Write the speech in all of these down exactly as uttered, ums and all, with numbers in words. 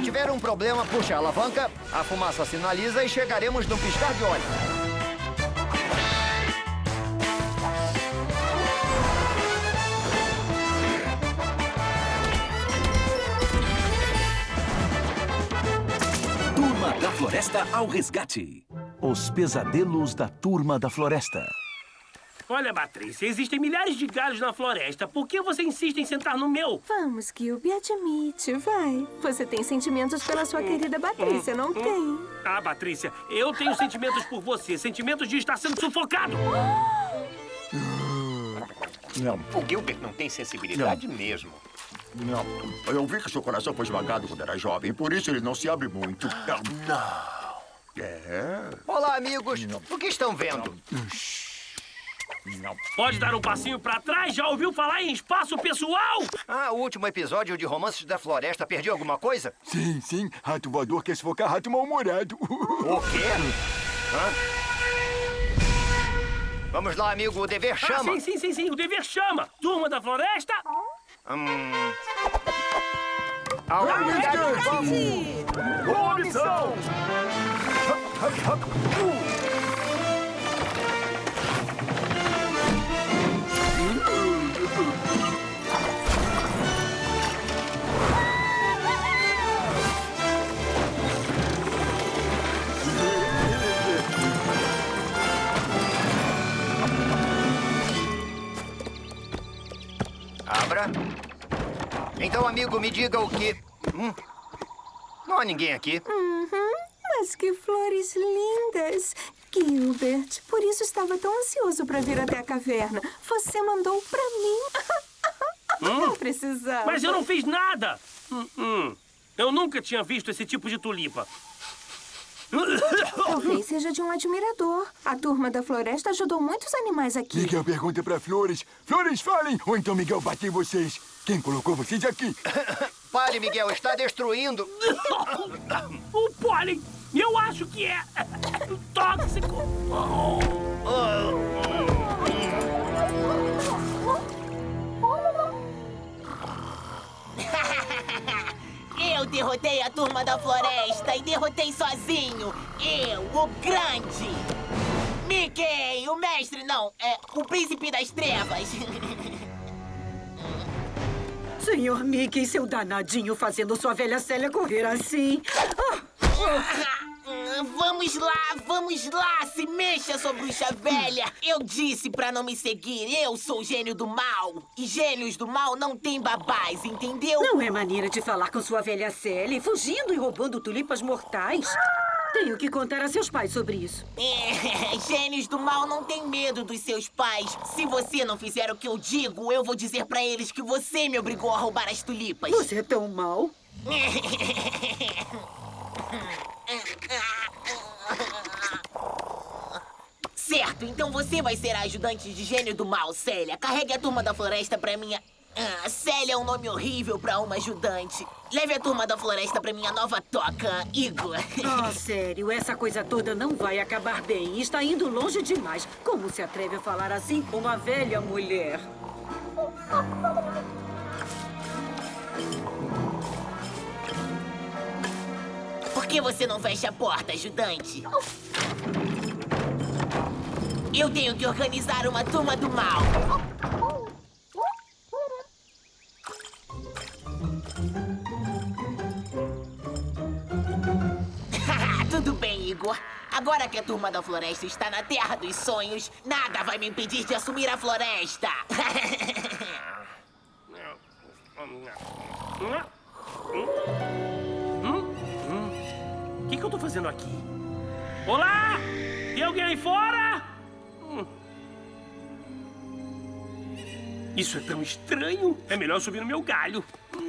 tiver um problema, puxe a alavanca, a fumaça sinaliza e chegaremos no piscar de olhos. Turma da Floresta ao resgate. Os pesadelos da Turma da Floresta. Olha, Patrícia, existem milhares de galhos na floresta. Por que você insiste em sentar no meu? Vamos, Gilby, admite, vai. Você tem sentimentos pela sua querida Patrícia, não tem? Ah, Patrícia, eu tenho sentimentos por você. Sentimentos de estar sendo sufocado. Não. O Gilbert não tem sensibilidade não. mesmo. Não. Eu vi que seu coração foi esmagado quando era jovem, por isso ele não se abre muito. Não. É. Olá, amigos. Não. O que estão vendo? Não. Não. Pode dar um passinho pra trás? Já ouviu falar em espaço pessoal? Ah, o último episódio de Romances da Floresta. Perdi alguma coisa? Sim, sim. Rato voador quer sufocar rato mal-humorado. O quê? Hã? Vamos lá, amigo. O dever chama. Ah, sim, sim, sim, sim. O dever chama. Turma da Floresta. Hum... Ao resgate! Boa missão! Abra. Então, amigo, me diga o que... Hum? Não há ninguém aqui. Uhum, mas que flores lindas. Gilbert, por isso estava tão ansioso para vir até a caverna. Você mandou para mim. Hum? Não precisava. Mas eu não fiz nada. Hum, hum. Eu nunca tinha visto esse tipo de tulipa. Talvez seja de um admirador. A Turma da Floresta ajudou muitos animais aqui. Miguel pergunta pra Flores. Flores, falem! Ou então Miguel bate em vocês. Quem colocou vocês aqui? Pare, Miguel. Está destruindo. O pólen. Eu acho que é tóxico. Eu derrotei a Turma da Floresta e derrotei sozinho. Eu, o grande. Mickey, o mestre, não, é o príncipe das trevas. Senhor Mickey, seu danadinho fazendo sua velha Célia correr assim. Ah, ah. Vamos lá, vamos lá, se mexa, sua bruxa velha. Eu disse pra não me seguir, eu sou o gênio do mal. E gênios do mal não tem babás, entendeu? Não é maneira de falar com sua velha Célia, fugindo e roubando tulipas mortais. Tenho que contar a seus pais sobre isso. É, gênios do mal não têm medo dos seus pais. Se você não fizer o que eu digo, eu vou dizer pra eles que você me obrigou a roubar as tulipas. Você é tão mau. Certo, então você vai ser a ajudante de gênio do mal, Célia. Carregue a Turma da Floresta pra minha... Ah, Célia é um nome horrível pra uma ajudante. Leve a Turma da Floresta pra minha nova toca, Igor. Ah, sério, essa coisa toda não vai acabar bem. Está indo longe demais. Como se atreve a falar assim com uma velha mulher? Por que você não fecha a porta, ajudante? Eu tenho que organizar uma turma do mal. Tudo bem, Igor. Agora que a Turma da Floresta está na Terra dos Sonhos, nada vai me impedir de assumir a floresta. O que, que eu tô fazendo aqui? Olá! Tem alguém aí fora? Isso é tão estranho. É melhor subir no meu galho.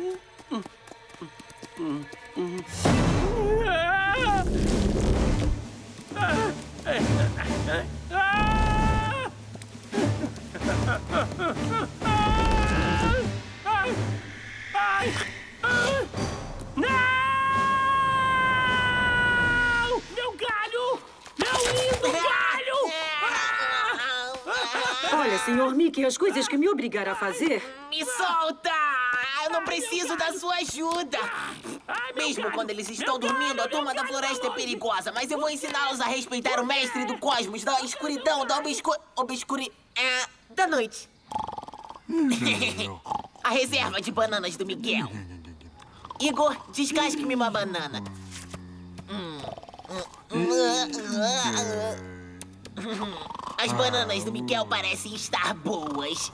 Não! Meu galho! Meu lindo galho! Olha, senhor Mickey, as coisas que me obrigaram a fazer... Me solta! Eu só preciso da sua ajuda. Ai, meu Mesmo galho, quando eles meu estão galho, dormindo, a meu turma da galho, floresta é meu galho. perigosa. Mas eu vou ensiná-los a respeitar o mestre do cosmos, da escuridão, da obscu... obscuri... É, da noite. A reserva de bananas do Miguel. Igor, descasque-me uma banana. As bananas do Miguel parecem estar boas.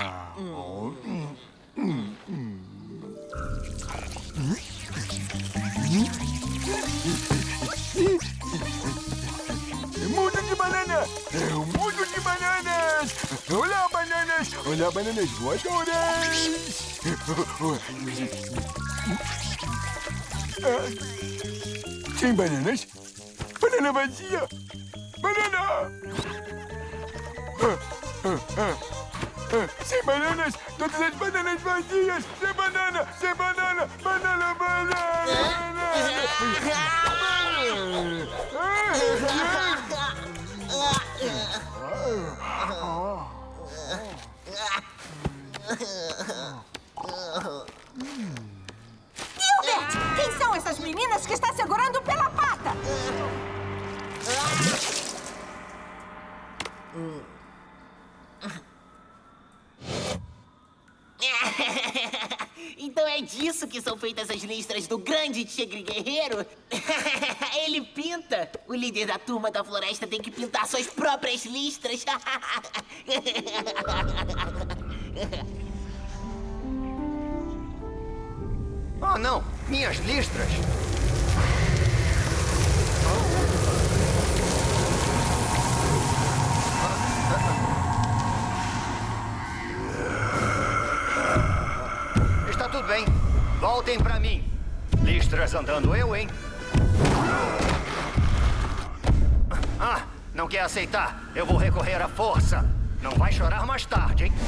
Mundo de banana! É um mundo de bananas! Olá, bananas! Olá, bananas voadoras! Ah, sem bananas? Banana vazia! Banana! Ah, ah, ah, ah, sem bananas! Todas as bananas vazias! Sem banana! Sem banana! Banana, banana! Gilbert, quem são essas meninas que está segurando pela pata? Então é disso que são feitas as listras do grande tigre guerreiro? Ele pinta. O líder da turma da floresta tem que pintar suas próprias listras. Oh, não! Minhas listras! Está tudo bem. Voltem pra mim. Listras andando eu, hein? Ah, não quer aceitar? Eu vou recorrer à força. Não vai chorar mais tarde, hein?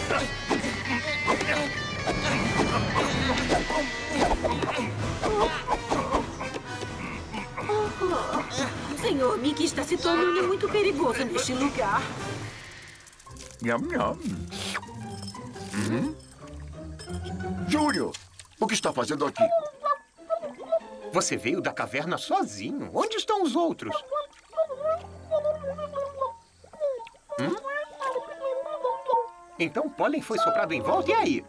Senhor Mickey está se tornando muito perigoso neste lugar. Nham, nham. Hum? Júlio, o que está fazendo aqui? Você veio da caverna sozinho. Onde estão os outros? Hum? Então o pólen foi soprado em volta, e aí?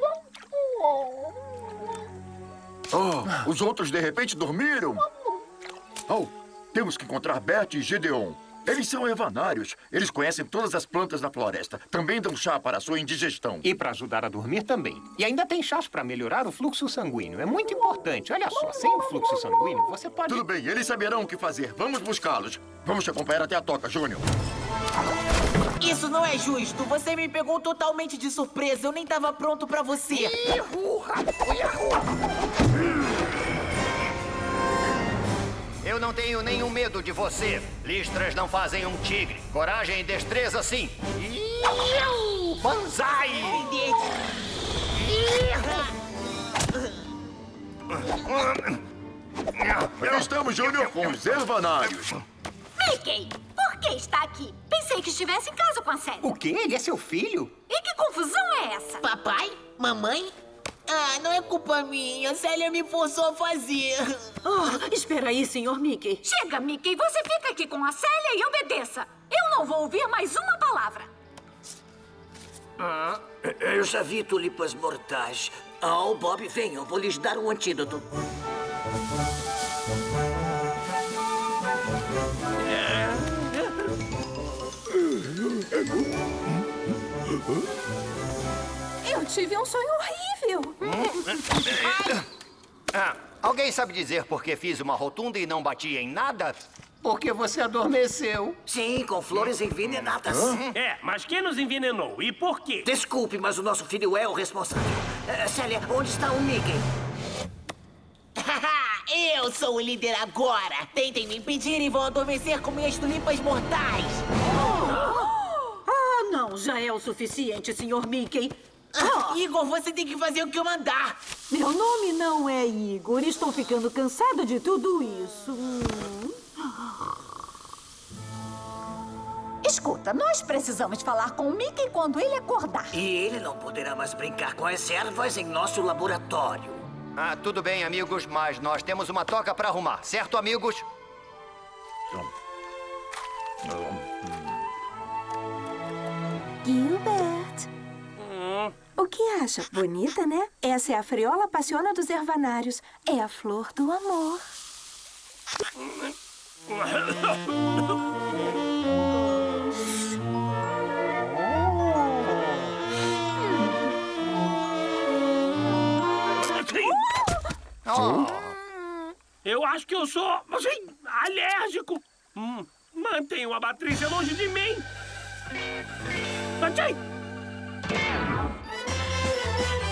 Oh, os outros de repente dormiram. Oh, temos que encontrar Bert e Gedeon. Eles são evanários. Eles conhecem todas as plantas da floresta. Também dão chá para a sua indigestão. E para ajudar a dormir também. E ainda tem chás para melhorar o fluxo sanguíneo. É muito importante. Olha só, sem o fluxo sanguíneo, você pode... Tudo bem, eles saberão o que fazer. Vamos buscá-los. Vamos te acompanhar até a toca, Júnior. Isso não é justo. Você me pegou totalmente de surpresa. Eu nem estava pronto pra você. Eu não tenho nenhum medo de você. Listras não fazem um tigre. Coragem e destreza, sim. Iu! Banzai! Estamos, Júnior, com os evanários. Mickey, por que está aqui? Pensei que estivesse em casa com a Célia. O quê? Ele é seu filho? E que confusão é essa? Papai? Mamãe? Ah, não é culpa minha. Célia me forçou a fazer. Oh, espera aí, senhor Mickey. Chega, Mickey. Você fica aqui com a Célia e obedeça. Eu não vou ouvir mais uma palavra. Ah, eu já vi tulipas mortais. Oh, Bob, venham. Vou lhes dar um antídoto. Eu tive um sonho horrível. Ah, alguém sabe dizer por que fiz uma rotunda e não bati em nada? Porque você adormeceu. Sim, com flores envenenadas. É, mas quem nos envenenou e por quê? Desculpe, mas o nosso filho é o responsável. Uh, Célia, onde está o Mickey? Eu sou o líder agora. Tentem me impedir e vão adormecer com minhas tulipas mortais. Ah, não. Já é o suficiente, senhor Mickey. Ah, Igor, você tem que fazer o que eu mandar. Meu nome não é Igor. Estou ficando cansada de tudo isso. Hum. Escuta, escuta, nós precisamos falar com o Mickey quando ele acordar. E ele não poderá mais brincar com as ervas em nosso laboratório. Ah, tudo bem, amigos, mas nós temos uma toca para arrumar, certo, amigos? Gilbert, Hum. o que acha? Bonita, né? Essa é a freola passiona dos ervanários. É a flor do amor. Oh. Eu acho que eu sou, assim, alérgico. Hum, mantenham a Patrícia longe de mim. Achei!